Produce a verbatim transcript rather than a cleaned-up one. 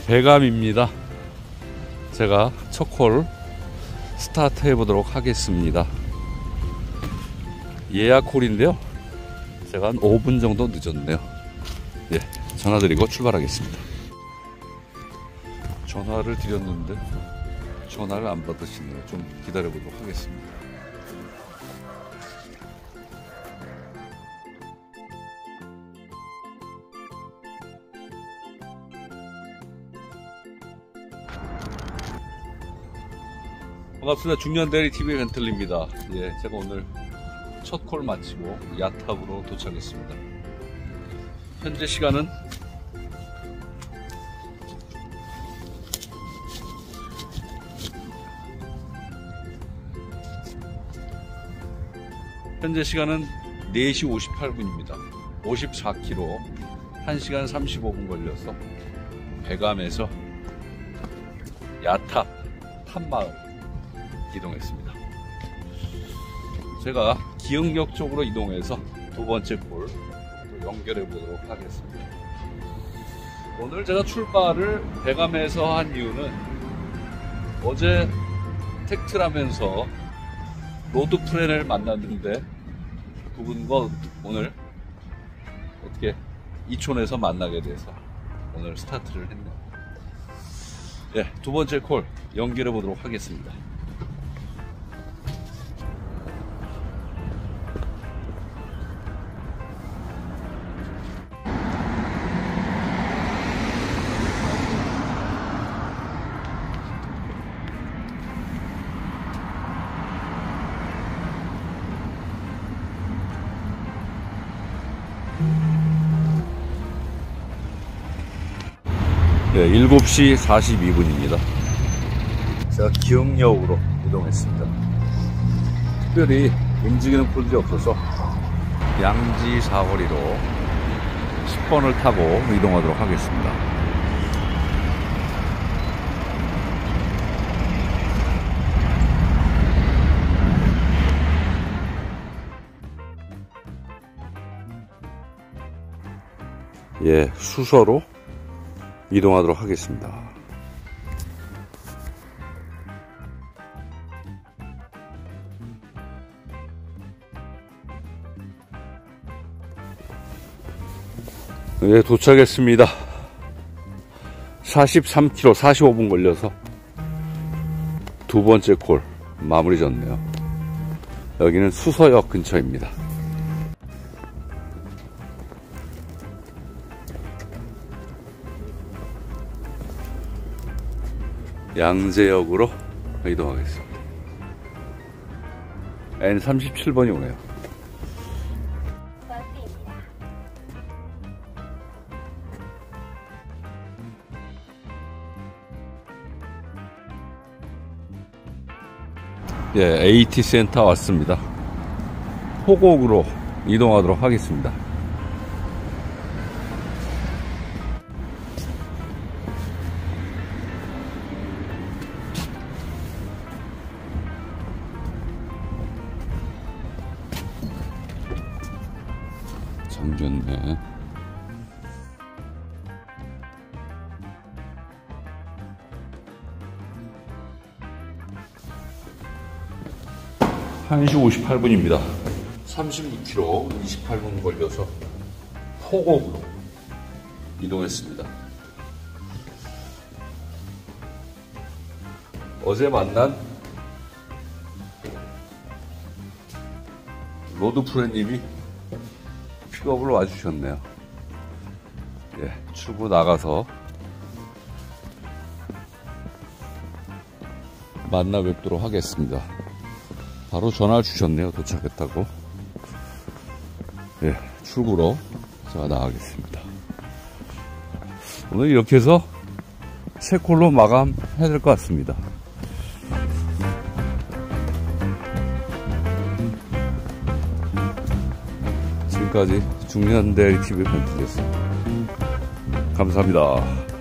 배감입니다. 제가 첫 콜 스타트 해보도록 하겠습니다. 예약 콜인데요. 제가 한 오 분 정도 늦었네요. 예, 전화드리고 출발하겠습니다. 전화를 드렸는데 전화를 안 받으시네요. 좀 기다려보도록 하겠습니다. 반갑습니다. 중년대리티비 벤틀리입니다. 예, 제가 오늘 첫 콜 마치고 야탑으로 도착했습니다. 현재 시간은 현재 시간은 네 시 오십팔 분입니다. 오십사 킬로미터, 한 시간 삼십오 분 걸려서 배감에서 야탑 탐마을 이동했습니다. 제가 기흥역 쪽으로 이동해서 두 번째 콜 연결해 보도록 하겠습니다. 오늘 제가 출발을 배감에서 한 이유는 어제 텍트라면서 로드프렌을 만났는데 그분과 오늘 어떻게 이촌에서 만나게 돼서 오늘 스타트를 했네요. 예, 두 번째 콜 연결해 보도록 하겠습니다. 네, 일곱 시 사십이 분입니다. 제가 기흥역으로 이동했습니다. 특별히 움직이는 콜들이 없어서 양지 사거리로 십 번을 타고 이동하도록 하겠습니다. 예, 수서로 이동하도록 하겠습니다. 네, 도착했습니다. 사십삼 킬로미터, 사십오 분 걸려서 두 번째 콜 마무리 졌네요. 여기는 수서역 근처입니다. 양재역으로 이동하겠습니다. 엔 삼십칠 번이 오네요. 예, 에이티 센터 왔습니다. 호곡으로 이동하도록 하겠습니다. 잠겼네. 한 시 오십팔 분입니다. 삼십육 킬로미터, 이십팔 분 걸려서 호곡으로 이동했습니다. 어제 만난 로드프렌님이 픽업을 와주셨네요. 예, 출구 나가서 만나 뵙도록 하겠습니다. 바로 전화 주셨네요. 도착했다고. 예, 출구로 제가 나가겠습니다. 오늘 이렇게 해서 세 콜로 마감해야 될 것 같습니다. 지금까지 중년대리티비 벤틀리였습니다. 감사합니다.